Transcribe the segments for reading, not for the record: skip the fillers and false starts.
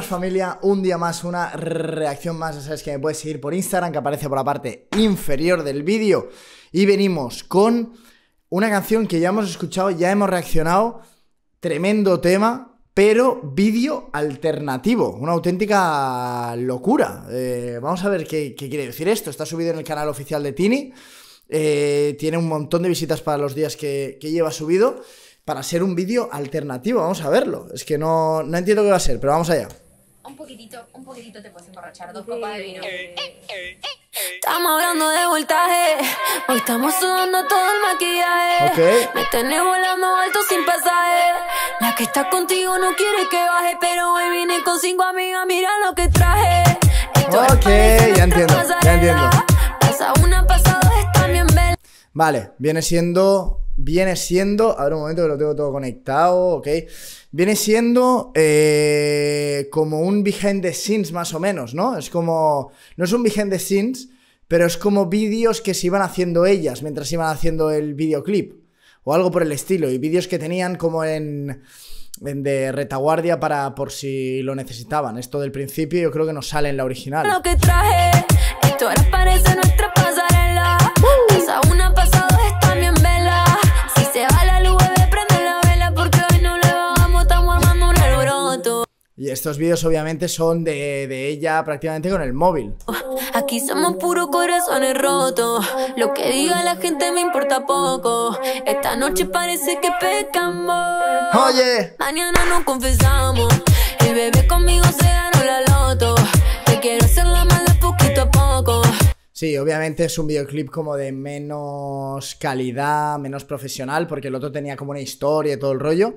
familia, un día más, una reacción más. Ya sabes que me puedes seguir por Instagram, que aparece por la parte inferior del vídeo. Y venimos con una canción que ya hemos escuchado, ya hemos reaccionado. Tremendo tema, pero vídeo alternativo. Una auténtica locura. Vamos a ver qué quiere decir esto. Está subido en el canal oficial de Tini. Tiene un montón de visitas para los días que lleva subido. Para ser un vídeo alternativo, vamos a verlo. Es que no entiendo qué va a ser, pero vamos allá. Un poquitito te puedes emborrachar, 2 copas de vino. Estamos hablando de voltaje, hoy estamos sudando todo el maquillaje. Me tenés volando alto sin pasaje. La que está contigo no quiere que baje, pero hoy vine con 5 amigas, mira lo que traje. Ya entiendo. Pasa una, pasa dos, están bien bella. Vale, viene siendo, a ver un momento que lo tengo todo conectado, ok. Viene siendo como un behind the scenes más o menos, ¿no? Es como, no es un behind the scenes, pero es como vídeos que se iban haciendo ellas mientras iban haciendo el videoclip. O algo por el estilo, y vídeos que tenían como en de retaguardia por si lo necesitaban. Esto del principio yo creo que no sale en la original. Lo que traje, esto ahora parece nuestra pasarela. Pasa una, pasa dos, está bien vela. Si se va la luz, bebé, prende la vela, porque hoy no le bajamos, estamos armando un alboroto. Y estos vídeos obviamente son de ella prácticamente con el móvil. Aquí somos puros corazones rotos. Lo que diga la gente me importa poco. Esta noche parece que pecamos. Oye, mañana nos confesamos. El bebé conmigo se ganó la loto. Te quiero hacer la mala poquito a poco. Sí, obviamente es un videoclip como de menos calidad, menos profesional, porque el otro tenía como una historia y todo el rollo.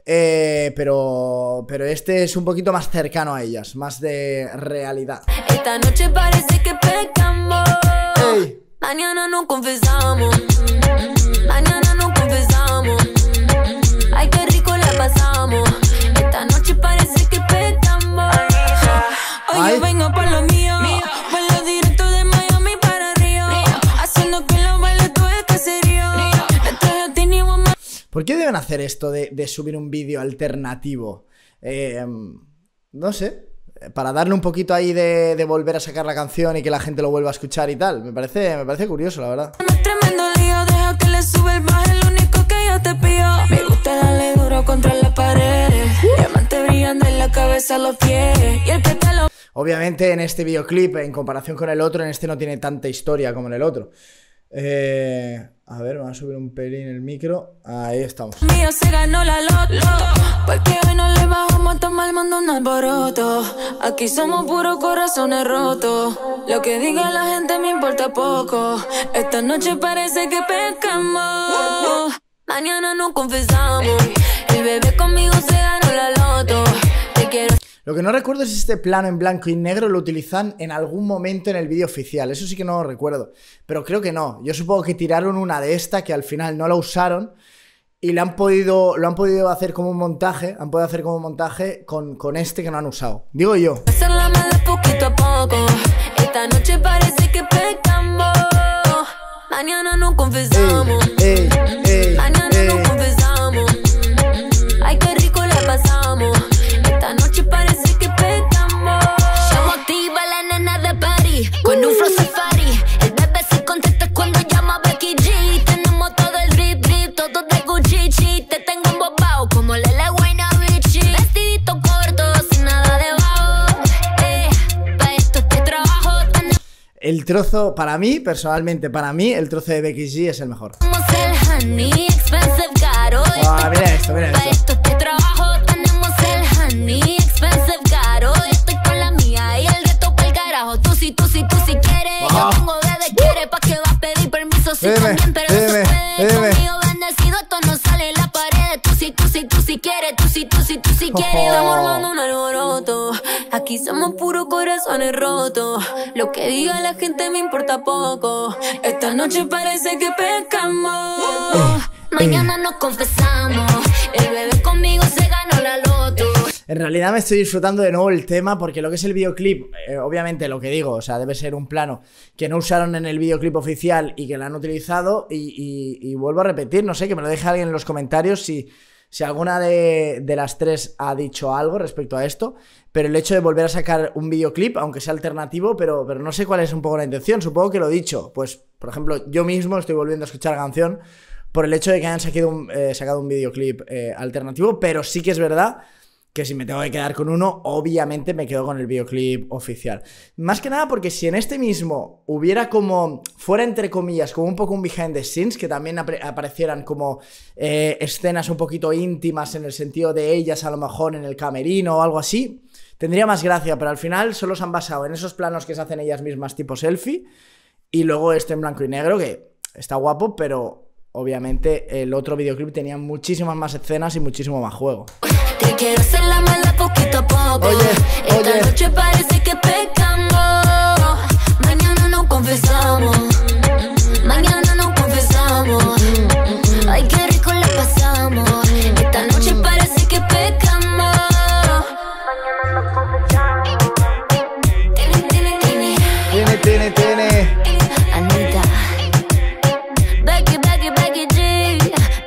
Pero este es un poquito más cercano a ellas, más de realidad. Esta noche parece que pecamos. Hey. Mañana nos confesamos. Mañana nos confesamos. Ay, qué rico la pasamos. Esta noche parece que pecamos. Hoy yo vengo por lo mío. Vuelo directo de Miami para Río. Haciendo que los bailes todo el caserío. ¿Por qué deben hacer esto de subir un vídeo alternativo? No sé, para darle un poquito ahí de volver a sacar la canción y que la gente lo vuelva a escuchar y tal. Me parece curioso, la verdad. No es tremendo lío, deja que le sube el bajo, el único que yo te pido. Me gusta darle duro contra la pared. Diamante brillando en la cabeza, los pies. Y el que te lo... Obviamente en este videoclip, en comparación con el otro, en este no tiene tanta historia como en el otro. A ver, vamos a subir un pelín el micro. Ahí estamos. Mío se ganó la loto, porque hoy no le bajamos, estamos armando un alboroto. Aquí somos puros corazones rotos. Lo que diga la gente me importa poco. Esta noche parece que pecamos. Mañana nos confesamos. El bebé conmigo se ganó la loto. Te quiero. Lo que no recuerdo es este plano en blanco y negro. Lo utilizan en algún momento en el vídeo oficial. Eso sí que no lo recuerdo, pero creo que no. Yo supongo que tiraron una de esta que al final no la usaron y lo han podido hacer como un montaje. Han podido hacer como un montaje con este que no han usado. Digo yo. Hacer la mala poquito a poco. Esta noche parece que pecamos. Mañana nos confesamos. Mañana nos confesamos. Ay, qué rico la pasamos. Esta noche parece que pecamos. Llamo activa la nena de París con un flow safari. El bebé se contesta cuando llama a Becky G. Tenemos todo el drip, todo de Gucci. Te tengo embobado como Lele Guaynabichi. Vestidito corto, sin nada debajo. Pa' esto te trabajo. El trozo, para mí, personalmente, el trozo de Becky G es el mejor. Tenemos el honey, expensive caro. Mira esto. Pa' esto te trabajo. Tenemos el honey, expensive caro. Estoy con la mía y el resto pa'l carajo. Tú si quieres. Yo tengo de quiere pa' que vas a pedir permiso. Sí, también, pero no se puede. Conmigo bendecido, esto no sale en la pared. Tú si quieres. Tú si quieres. Estamos armando un alboroto. Aquí somos puros corazones rotos. Lo que diga la gente me importa poco. Esta noche parece que pecamos. Mañana nos confesamos. El bebé conmigo se ganó la loto. En realidad me estoy disfrutando de nuevo el tema porque lo que es el videoclip, obviamente lo que digo, o sea, debe ser un plano que no usaron en el videoclip oficial y que lo han utilizado y vuelvo a repetir, no sé, que me lo deje alguien en los comentarios si alguna de las tres ha dicho algo respecto a esto, pero el hecho de volver a sacar un videoclip, aunque sea alternativo, pero no sé cuál es un poco la intención. Supongo que lo dicho, pues, por ejemplo, yo mismo estoy volviendo a escuchar la canción por el hecho de que hayan sacado un videoclip alternativo, pero sí que es verdad que si me tengo que quedar con uno, obviamente me quedo con el videoclip oficial. Más que nada porque si en este mismo hubiera como, fuera entre comillas, como un poco un behind the scenes, que también aparecieran como escenas un poquito íntimas en el sentido de ellas a lo mejor en el camerino o algo así, tendría más gracia, pero al final solo se han basado en esos planos que se hacen ellas mismas tipo selfie y luego este en blanco y negro que está guapo, pero obviamente el otro videoclip tenía muchísimas más escenas y muchísimo más juego. Te quiero hacer la mala poquito a poco. Esta noche parece que pecamos. Mañana nos confesamos. Mañana nos confesamos. Ay, qué rico la pasamos. Esta noche parece que pecamos. Mañana nos confesamos. Tiene. Anita. Becky G.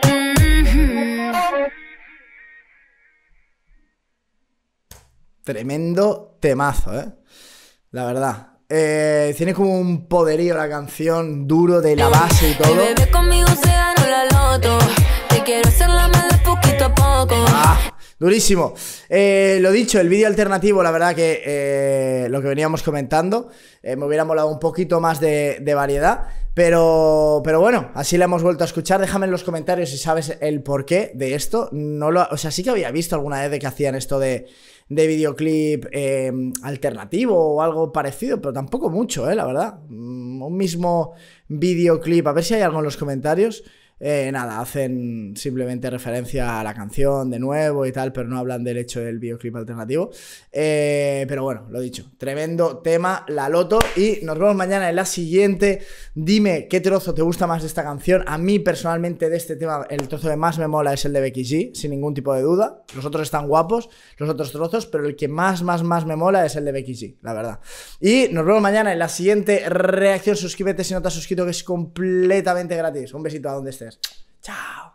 Tremendo temazo, la verdad. Tiene como un poderío la canción, duro de la base y todo. Bebé conmigo se ganó la loto. Te quiero hacer la mala poquito a poco. Durísimo. Lo dicho, el vídeo alternativo, la verdad que lo que veníamos comentando, me hubiera molado un poquito más de variedad. Pero bueno, así la hemos vuelto a escuchar. Déjame en los comentarios si sabes el porqué de esto. O sea, sí que había visto alguna vez de que hacían esto de videoclip alternativo o algo parecido, pero tampoco mucho, la verdad. Un mismo videoclip, a ver si hay algo en los comentarios. Nada, hacen simplemente referencia a la canción de nuevo y tal, pero no hablan del hecho del videoclip alternativo. Pero bueno, lo dicho, tremendo tema, La Loto. Y nos vemos mañana en la siguiente. Dime qué trozo te gusta más de esta canción. A mí personalmente de este tema el trozo que más me mola es el de Becky G, sin ningún tipo de duda. Los otros están guapos, los otros trozos, pero el que más me mola es el de Becky G, la verdad. Y nos vemos mañana en la siguiente reacción. Suscríbete si no te has suscrito, que es completamente gratis. Un besito a donde estés. Chao.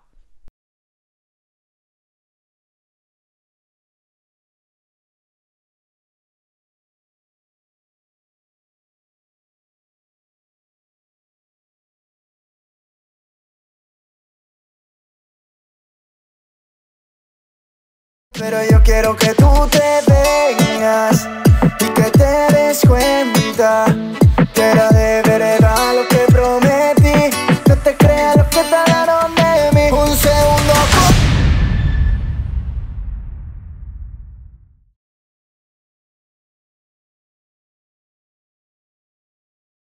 Pero yo quiero que tú te vengas y que te des cuenta que era de